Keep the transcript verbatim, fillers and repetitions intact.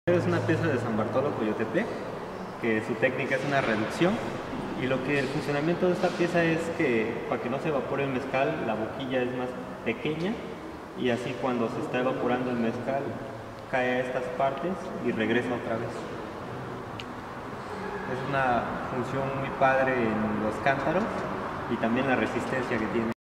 Es una pieza de San Bartolo Coyotepec, que su técnica es una reducción, y lo que el funcionamiento de esta pieza es que para que no se evapore el mezcal, la boquilla es más pequeña, y así cuando se está evaporando el mezcal cae a estas partes y regresa otra vez. Es una función muy padre en los cántaros y también la resistencia que tiene.